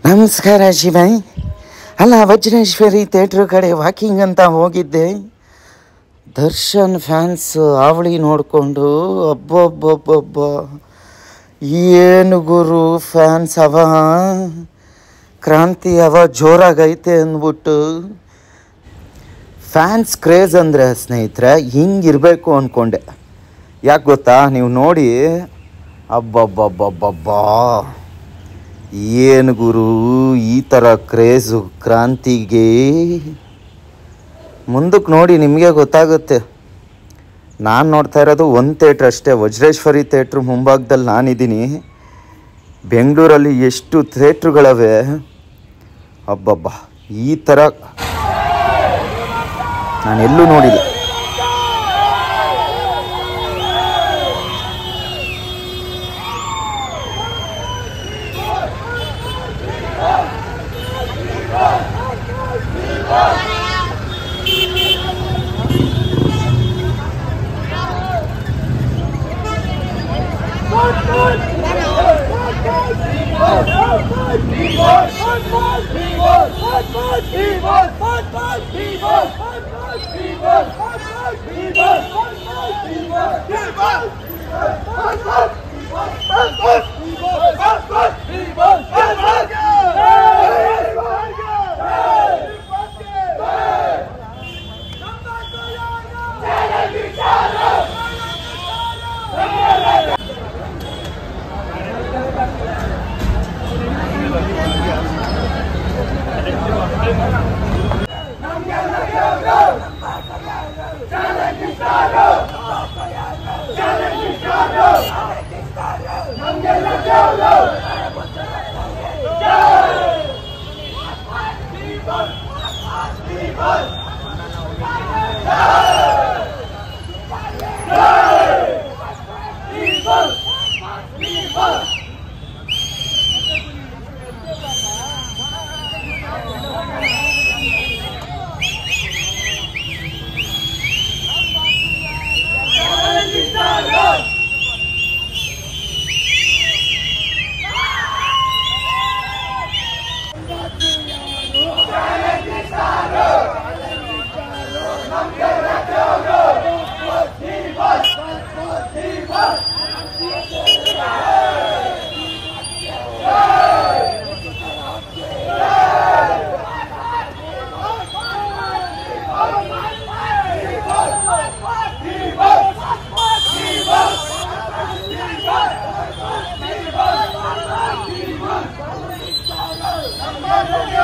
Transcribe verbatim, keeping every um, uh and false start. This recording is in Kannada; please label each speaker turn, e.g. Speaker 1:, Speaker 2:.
Speaker 1: ನಮಸ್ಕಾರ ಶಿವಾಯ್. ಅಲ್ಲ, ವಜ್ರೇಶ್ವರಿ ಥಿಯೇಟ್ರ್ ಕಡೆ ವಾಕಿಂಗ್ ಅಂತ ಹೋಗಿದ್ದೆ. ದರ್ಶನ್ ಫ್ಯಾನ್ಸ್ ಅವಳಿ ನೋಡಿಕೊಂಡು ಅಬ್ಬಬ್ಬಬ್ಬಬ್ಬ ಏನು ಗುರು ಫ್ಯಾನ್ಸ್ ಅವ, ಕ್ರಾಂತಿ ಅವ ಜೋರಾಗೈತೆ ಅಂದ್ಬಿಟ್ಟು. ಫ್ಯಾನ್ಸ್ ಕ್ರೇಜ್ ಅಂದರೆ ಸ್ನೇಹಿತರೆ ಹಿಂಗಿರಬೇಕು ಅಂದ್ಕೊಂಡೆ. ಯಾಕೆ ಗೊತ್ತಾ, ನೀವು ನೋಡಿ ಅಬ್ಬಬ್ಬಬ್ಬಬ್ಬಬ್ಬಾ ಏನು ಗುರು ಈ ಥರ ಕ್ರೇಜು ಕ್ರಾಂತಿಗೆ. ಮುಂದಕ್ಕೆ ನೋಡಿ ನಿಮಗೆ ಗೊತ್ತಾಗುತ್ತೆ. ನಾನು ನೋಡ್ತಾ ಇರೋದು ಒಂದು ಥಿಯೇಟ್ರ್ ಅಷ್ಟೇ, ವಜ್ರೇಶ್ವರಿ ಥಿಯೇಟ್ರ್ ಮುಂಭಾಗದಲ್ಲಿ ನಾನಿದ್ದೀನಿ. ಬೆಂಗಳೂರಲ್ಲಿ ಎಷ್ಟು ಥಿಯೇಟ್ರುಗಳವೆ ಅಬ್ಬಬ್ಬ, ಈ ಥರ ನಾನೆಲ್ಲೂ ನೋಡಿಲ್ಲ.
Speaker 2: Come on,